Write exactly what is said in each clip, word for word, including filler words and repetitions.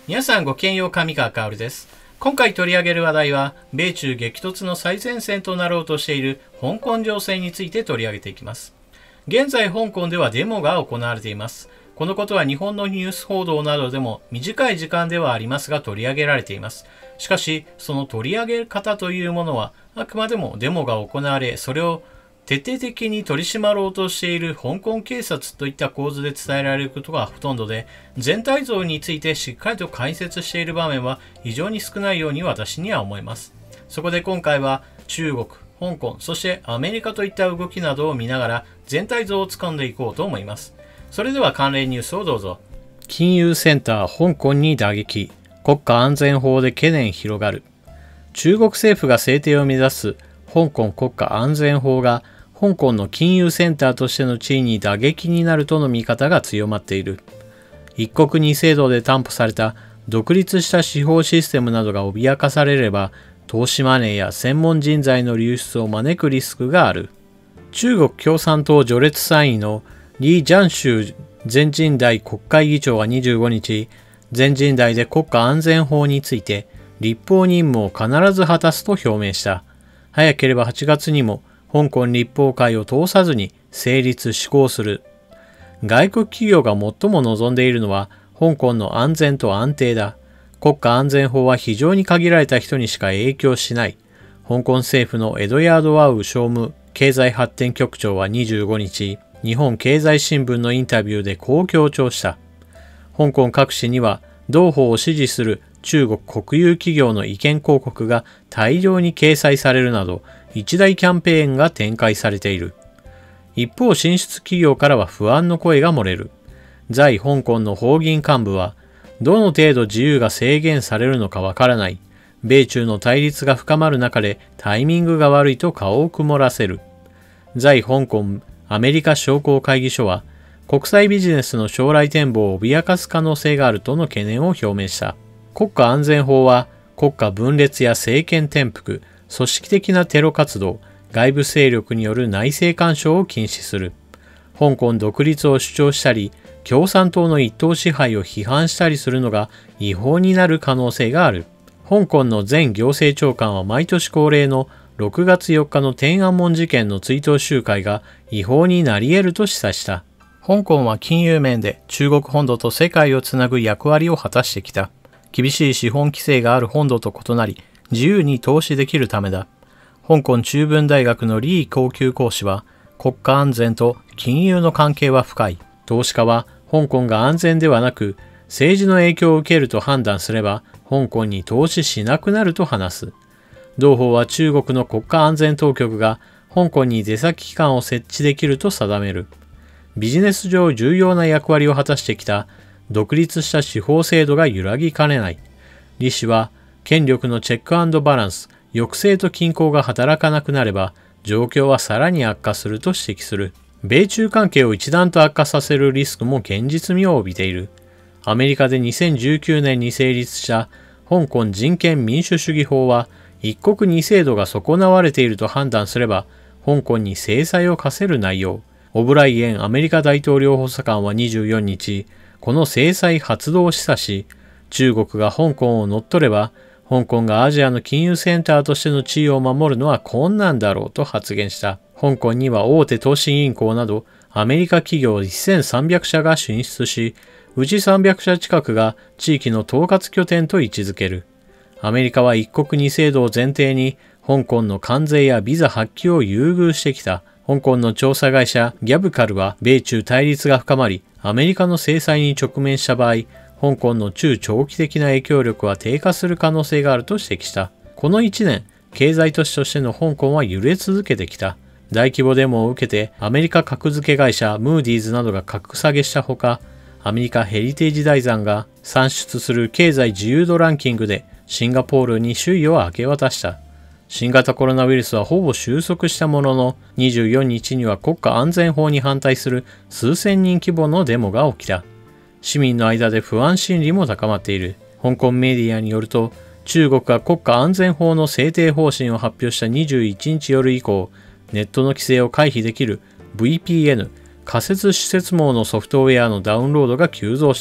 皆さんごきげんよう、上川薫です。今回取り上げる話題は、米中激突の最前線となろうとしている香港情勢について取り上げていきます。現在、香港ではデモが行われています。このことは日本のニュース報道などでも短い時間ではありますが取り上げられています。しかし、その取り上げ方というものは、あくまでもデモが行われ、それを徹底的に取り締まろうとしている香港警察といった構図で伝えられることがほとんどで、全体像についてしっかりと解説している場面は非常に少ないように私には思います。そこで今回は中国、香港、そしてアメリカといった動きなどを見ながら全体像をつかんでいこうと思います。それでは関連ニュースをどうぞ。金融センター香港に打撃、国家安全法で懸念広がる。中国政府が制定を目指す香港国家安全法が香港の金融センターとしての地位に打撃になるとの見方が強まっている。一国二制度で担保された独立した司法システムなどが脅かされれば、投資マネーや専門人材の流出を招くリスクがある。中国共産党序列さんいの李ジャンシュ全人代国会議長はにじゅうごにち、全人代で国家安全法について立法任務を必ず果たすと表明した。早ければはちがつにも香港立法会を通さずに成立施行する。外国企業が最も望んでいるのは香港の安全と安定だ。国家安全法は非常に限られた人にしか影響しない。香港政府のエドヤード・ワウ商務経済発展局長はにじゅうごにち、日本経済新聞のインタビューでこう強調した。香港各紙には同法を支持する中国国有企業の意見広告が大量に掲載されるなど、一大キャンペーンが展開されている。一方、進出企業からは不安の声が漏れる。在香港の法銀幹部は、どの程度自由が制限されるのかわからない。米中の対立が深まる中でタイミングが悪いと顔を曇らせる。在香港アメリカ商工会議所は、国際ビジネスの将来展望を脅かす可能性があるとの懸念を表明した。国家安全法は、国家分裂や政権転覆、組織的なテロ活動、外部勢力による内政干渉を禁止する。香港独立を主張したり、共産党の一党支配を批判したりするのが違法になる可能性がある。香港の前行政長官は毎年恒例のろくがつよっかの天安門事件の追悼集会が違法になり得ると示唆した。香港は金融面で中国本土と世界をつなぐ役割を果たしてきた。厳しい資本規制がある本土と異なり、自由に投資できるためだ。香港中文大学の李高級講師は、国家安全と金融の関係は深い。投資家は香港が安全ではなく、政治の影響を受けると判断すれば、香港に投資しなくなると話す。同法は中国の国家安全当局が香港に出先機関を設置できると定める。ビジネス上重要な役割を果たしてきた独立した司法制度が揺らぎかねない。李氏は、権力のチェック&バランス、抑制と均衡が働かなくなれば、状況はさらに悪化すると指摘する。米中関係を一段と悪化させるリスクも現実味を帯びている。アメリカでにせんじゅうきゅうねんに成立した香港人権民主主義法は、一国二制度が損なわれていると判断すれば、香港に制裁を科せる内容。オブライエンアメリカ大統領補佐官はにじゅうよっか、この制裁発動を示唆し、中国が香港を乗っ取れば、香港がアジアの金融センターとしての地位を守るのは困難だろうと発言した。香港には大手投資銀行などアメリカ企業せんさんびゃくしゃが進出し、うちさんびゃくしゃ近くが地域の統括拠点と位置づける。アメリカは一国二制度を前提に香港の関税やビザ発給を優遇してきた。香港の調査会社ギャブカルは米中対立が深まり、アメリカの制裁に直面した場合、香港の中長期的な影響力は低下する可能性があると指摘した。このいちねん、経済都市としての香港は揺れ続けてきた。大規模デモを受けてアメリカ格付け会社ムーディーズなどが格下げしたほか、アメリカヘリテージ財団が算出する経済自由度ランキングでシンガポールに首位を明け渡した。新型コロナウイルスはほぼ収束したものの、にじゅうよっかには国家安全法に反対する数千人規模のデモが起きた。市民の間で不安心理も高まっている。香港メディアによると、中国が国家安全法の制定方針を発表したにじゅういちにち夜以降、ネットの規制を回避できる ブイピーエヌ 仮設施設網のソフトウェアのダウンロードが急増した。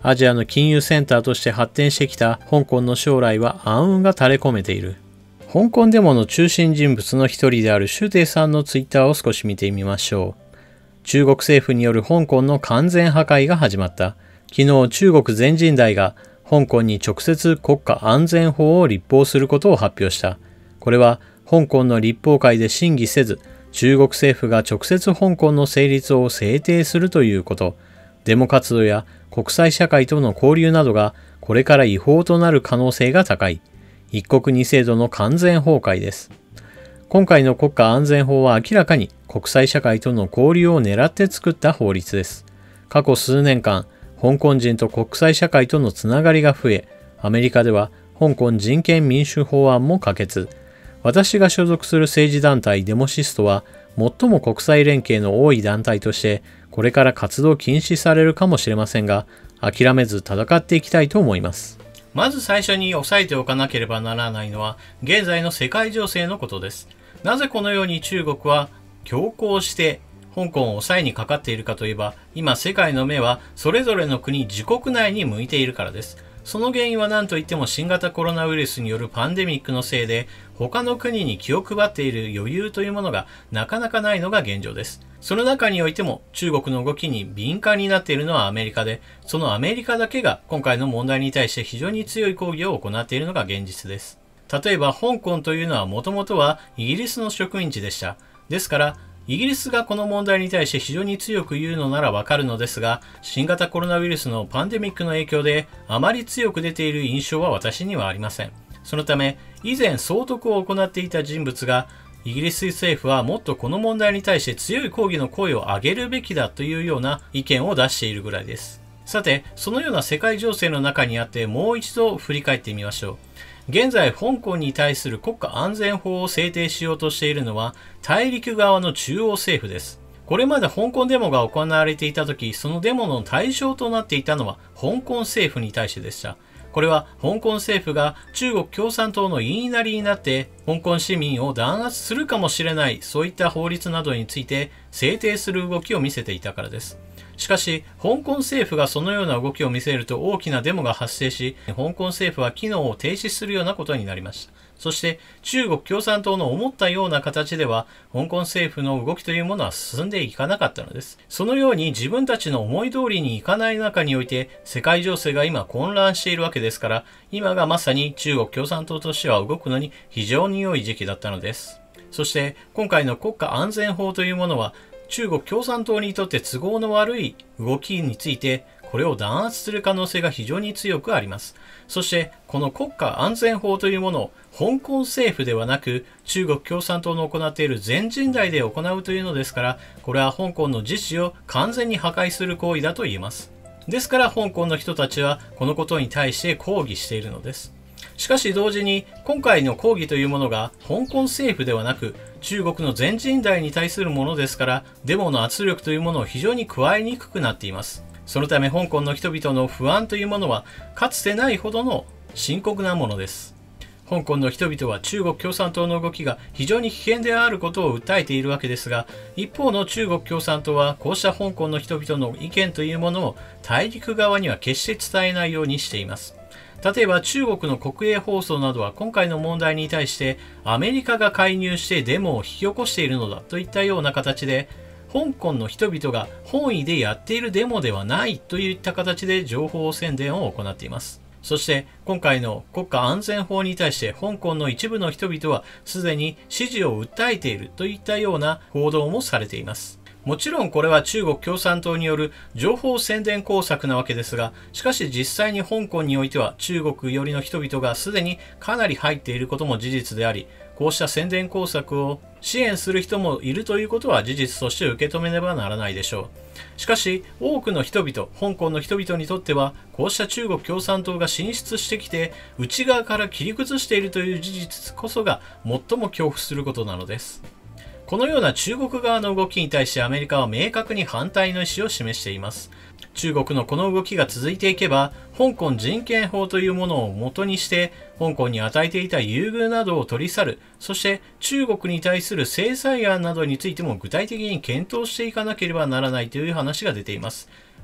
アジアの金融センターとして発展してきた香港の将来は暗雲が垂れ込めている。香港デモの中心人物の一人である周庭さんのツイッターを少し見てみましょう。中国政府による香港の完全破壊が始まった。昨日、中国全人代が香港に直接国家安全法を立法することを発表した。これは香港の立法会で審議せず、中国政府が直接香港の成立を制定するということ。デモ活動や国際社会との交流などがこれから違法となる可能性が高い。一国二制度の完全崩壊です。今回の国家安全法は明らかに国際社会との交流を狙って作った法律です。過去数年間、香港人と国際社会とのつながりが増え、アメリカでは香港人権民主法案も可決。私が所属する政治団体デモシストは、最も国際連携の多い団体として、これから活動禁止されるかもしれませんが、諦めず戦っていきたいと思います。まず最初に押さえておかなければならないのは、現在の世界情勢のことです。なぜこのように中国は強行して香港を抑えにかかっているかといえば、今世界の目はそれぞれの国自国内に向いているからです。その原因は何といっても新型コロナウイルスによるパンデミックのせいで、他の国に気を配っている余裕というものがなかなかないのが現状です。その中においても中国の動きに敏感になっているのはアメリカで、そのアメリカだけが今回の問題に対して非常に強い抗議を行っているのが現実です。例えば香港というのはもともとはイギリスの植民地でした。ですから、イギリスがこの問題に対して非常に強く言うのならわかるのですが、新型コロナウイルスのパンデミックの影響であまり強く出ている印象は私にはありません。そのため、以前総督を行っていた人物が、イギリス政府はもっとこの問題に対して強い抗議の声を上げるべきだというような意見を出しているぐらいです。さて、そのような世界情勢の中にあってもう一度振り返ってみましょう。現在、香港に対する国家安全法を制定しようとしているのは大陸側の中央政府です。これまで香港デモが行われていたとき、そのデモの対象となっていたのは香港政府に対してでした。これは香港政府が中国共産党の言いなりになって香港市民を弾圧するかもしれない、そういった法律などについて制定する動きを見せていたからです。しかし、香港政府がそのような動きを見せると大きなデモが発生し、香港政府は機能を停止するようなことになりました。そして、中国共産党の思ったような形では、香港政府の動きというものは進んでいかなかったのです。そのように自分たちの思い通りにいかない中において、世界情勢が今混乱しているわけですから、今がまさに中国共産党としては動くのに非常に良い時期だったのです。そして、今回の国家安全法というものは、中国共産党にとって都合の悪い動きについて、これを弾圧する可能性が非常に強くあります。そして、この国家安全法というものを香港政府ではなく、中国共産党の行っている全人代で行うというのですから、これは香港の自治を完全に破壊する行為だと言えます。ですから、香港の人たちはこのことに対して抗議しているのです。しかし同時に今回の抗議というものが香港政府ではなく中国の全人代に対するものですからデモの圧力というものを非常に加えにくくなっています。そのため香港の人々の不安というものはかつてないほどの深刻なものです。香港の人々は中国共産党の動きが非常に危険であることを訴えているわけですが、一方の中国共産党はこうした香港の人々の意見というものを大陸側には決して伝えないようにしています。例えば中国の国営放送などは今回の問題に対してアメリカが介入してデモを引き起こしているのだといったような形で香港の人々が本意でやっているデモではないといった形で情報宣伝を行っています。そして今回の国家安全法に対して香港の一部の人々はすでに支持を訴えているといったような報道もされています。もちろんこれは中国共産党による情報宣伝工作なわけですが、しかし実際に香港においては中国寄りの人々がすでにかなり入っていることも事実であり、こうした宣伝工作を支援する人もいるということは事実として受け止めねばならないでしょう。しかし多くの人々、香港の人々にとってはこうした中国共産党が進出してきて内側から切り崩しているという事実こそが最も恐怖することなのです。このような中国側の動きに対してアメリカは明確に反対の意思を示しています。中国のこの動きが続いていけば、香港人権法というものを元にして、香港に与えていた優遇などを取り去る、そして中国に対する制裁案などについても具体的に検討していかなければならないという話が出ています。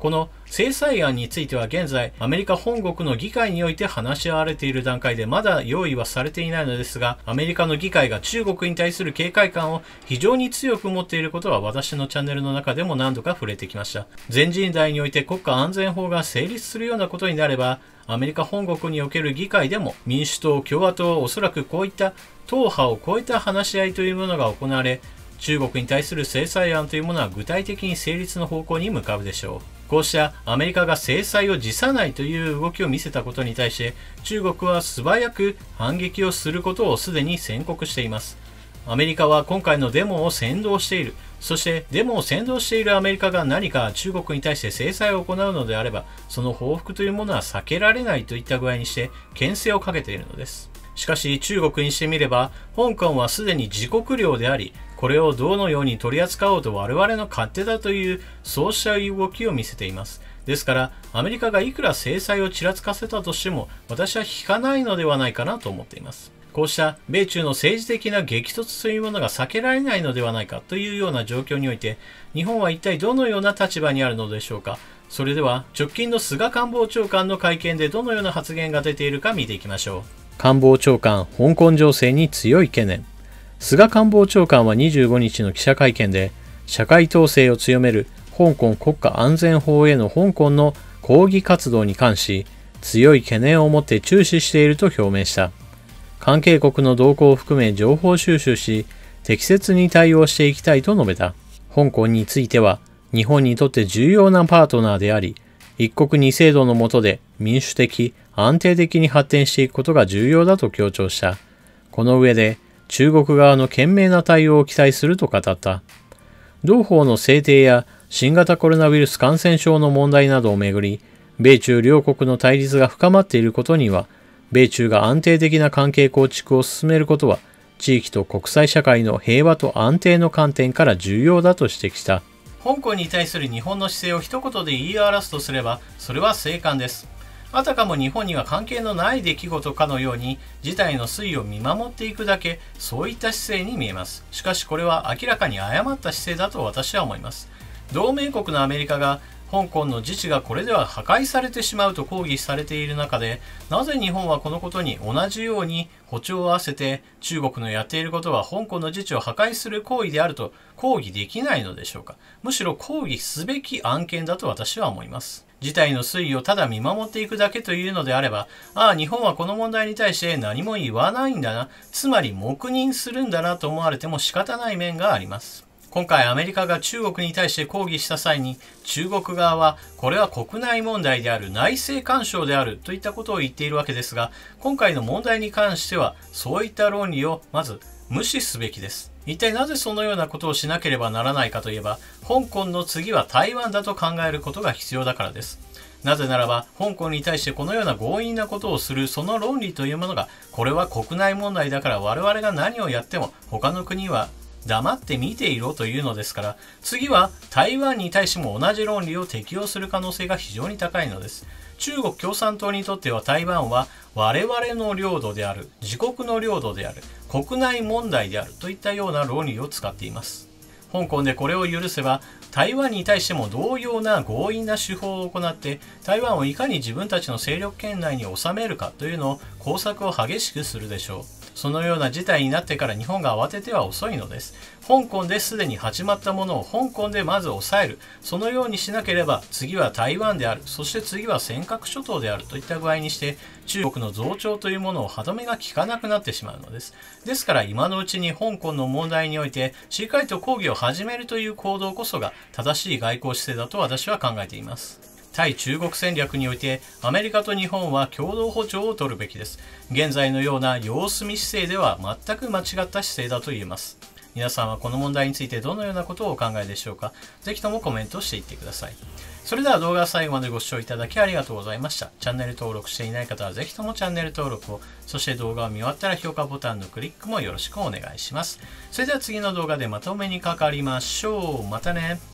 この制裁案については現在、アメリカ本国の議会において話し合われている段階でまだ用意はされていないのですが、アメリカの議会が中国に対する警戒感を非常に強く持っていることは私のチャンネルの中でも何度か触れてきました。全人代において国家安全法が成立するようなことになれば、アメリカ本国における議会でも民主党、共和党、おそらくこういった党派を超えた話し合いというものが行われ、中国に対する制裁案というものは具体的に成立の方向に向かうでしょう。こうしたアメリカが制裁を辞さないという動きを見せたことに対して中国は素早く反撃をすることをすでに宣告しています。アメリカは今回のデモを扇動している。そしてデモを扇動しているアメリカが何か中国に対して制裁を行うのであれば、その報復というものは避けられないといった具合にして牽制をかけているのです。しかし中国にしてみれば、香港はすでに自国領であり、これをどのように取り扱おうと我々の勝手だという、そうした動きを見せています。ですから、アメリカがいくら制裁をちらつかせたとしても、私は引かないのではないかなと思っています。こうした米中の政治的な激突というものが避けられないのではないかというような状況において、日本は一体どのような立場にあるのでしょうか。それでは、直近の菅官房長官の会見でどのような発言が出ているか見ていきましょう。官房長官、香港情勢に強い懸念。菅官房長官はにじゅうごにちの記者会見で、社会統制を強める香港国家安全法への香港の抗議活動に関し、強い懸念を持って注視していると表明した。関係国の動向を含め情報収集し、適切に対応していきたいと述べた。香港については、日本にとって重要なパートナーであり、一国二制度の下で民主的、安定的に発展していくことが重要だと強調した。この上で、中国側の賢明な対応を期待すると語った。同法の制定や新型コロナウイルス感染症の問題などをめぐり、米中両国の対立が深まっていることには、米中が安定的な関係構築を進めることは、地域と国際社会の平和と安定の観点から重要だと指摘した。香港に対する日本の姿勢を一言で言い表すとすれば、それは静観です。あたかも日本には関係のない出来事かのように事態の推移を見守っていくだけ、そういった姿勢に見えます。しかしこれは明らかに誤った姿勢だと私は思います。同盟国のアメリカが香港の自治がこれでは破壊されてしまうと抗議されている中で、なぜ日本はこのことに同じように歩調を合わせて中国のやっていることは香港の自治を破壊する行為であると抗議できないのでしょうか。むしろ抗議すべき案件だと私は思います。事態の推移をただ見守っていくだけというのであれば、ああ、日本はこの問題に対して何も言わないんだな、つまり黙認するんだなと思われても仕方ない面があります。今回アメリカが中国に対して抗議した際に、中国側はこれは国内問題である、内政干渉であるといったことを言っているわけですが、今回の問題に関してはそういった論理をまず無視すべきです。一体なぜそのようなことをしなければならないかといえば、香港の次は台湾だと考えることが必要だからです。なぜならば、香港に対してこのような強引なことをするその論理というものが、これは国内問題だから我々が何をやっても他の国は黙って見ていろというのですから、次は台湾に対しても同じ論理を適用する可能性が非常に高いのです。中国共産党にとっては台湾は我々の領土である、自国の領土である、国内問題であるといったような論理を使っています。香港でこれを許せば、台湾に対しても同様な強引な手法を行って、台湾をいかに自分たちの勢力圏内に収めるかというのを工作を激しくするでしょう。そのような事態になってから日本が慌てては遅いのです。香港ですでに始まったものを香港でまず抑える。そのようにしなければ次は台湾である。そして次は尖閣諸島であるといった具合にして中国の増長というものを歯止めが効かなくなってしまうのです。ですから今のうちに香港の問題においてしっかりと抗議を始めるという行動こそが正しい外交姿勢だと私は考えています。対中国戦略においてアメリカと日本は共同歩調を取るべきです。現在のような様子見姿勢では全く間違った姿勢だと言えます。皆さんはこの問題についてどのようなことをお考えでしょうか。ぜひともコメントしていってください。それでは動画を最後までご視聴いただきありがとうございました。チャンネル登録していない方はぜひともチャンネル登録を、そして動画を見終わったら評価ボタンのクリックもよろしくお願いします。それでは次の動画でまたお目にかかりましょう。またね。